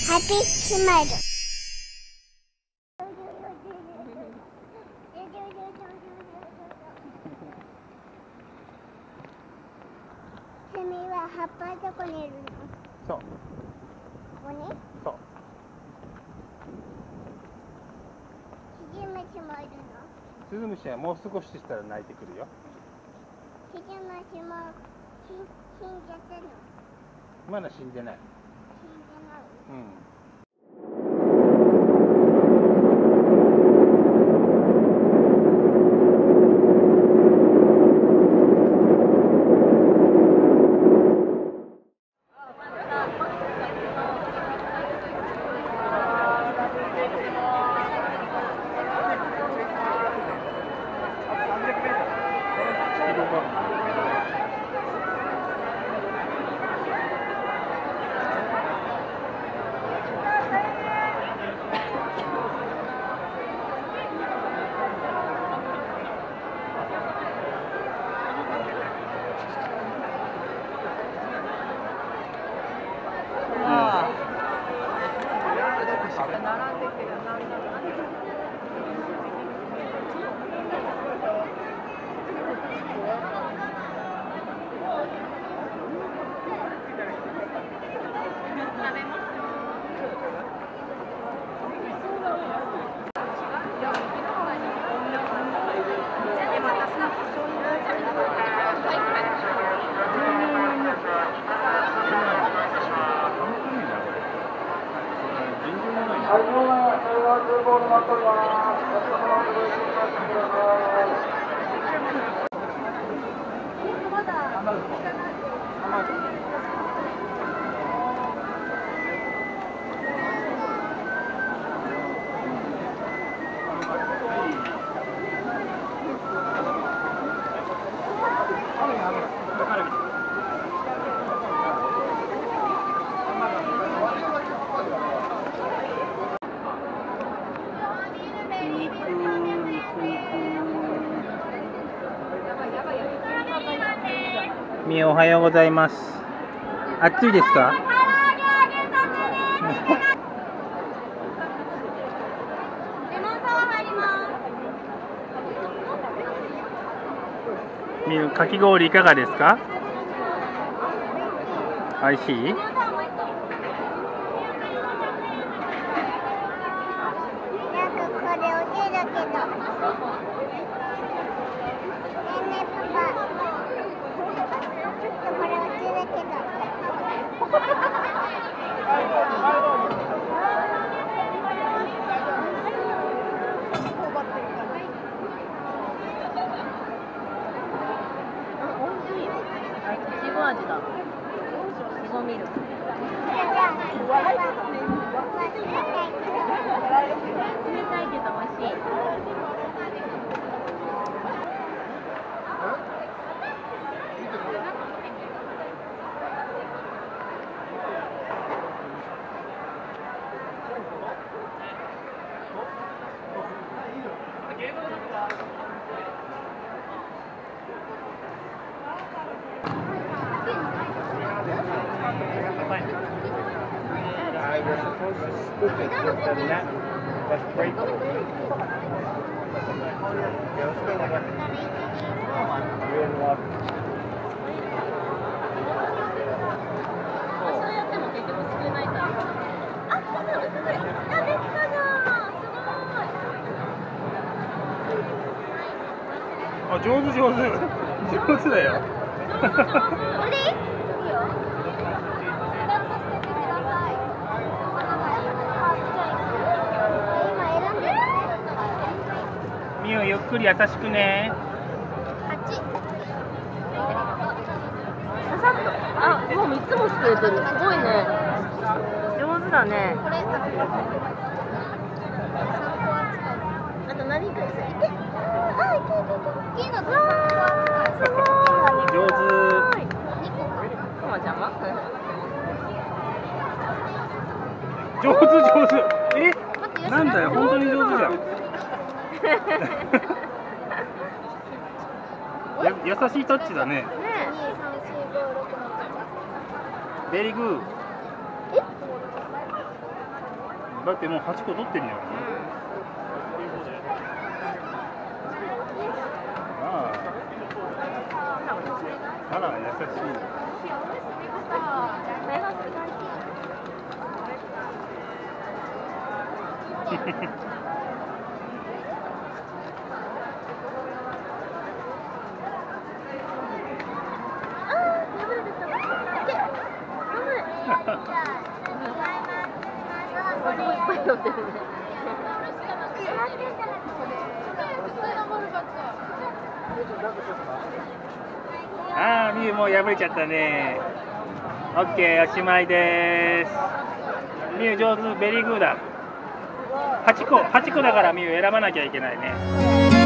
ハッピースマイル。セミは葉っぱどこにいるの？ そう。 ここに？ そう。 スズムシもいるの？ スズムシはもう少ししたら鳴いてくるよ。 スズムシも死んじゃったの？ まだ死んでない。 死んでない。 うん。みえ、おはようございます。暑いですか？みえ、かき氷いかがですか？おいしい？ 味だ。いちごミルク。冷たいけど美味しい。 You're supposed to scoop it with the net. That's great. You're in luck. そうやっても結局救えないから。あ、来たぞ。あ、できたじゃん。すごい。 あ、上手上手。上手だよ。 あれ？いいよ。 みゆ、ゆっくり優しくね。 あ、もう3つもすくれてる。すごいね。上手だね。これ。あと何かです。いけ。あ、いけ。大きいのと3個扱い。すごい。 上手。 ママ邪魔？ 上手。え？なんだよ、本当に上手じゃん。優しいタッチだね。ベリーグー。 だってもう8個取ってんのよ。ああ、あら優しい。ああ、みゆもう破れちゃったね。オッケー、おしまいです。みゆ上手、ベリーグーだ。8個だからみゆ選ばなきゃいけないね。